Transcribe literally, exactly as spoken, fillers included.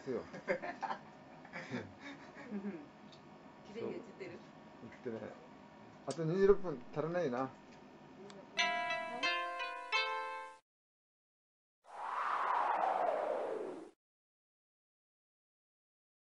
よ。 綺麗に映ってる。 映ってね。あとにじゅうろっぷん足らないな。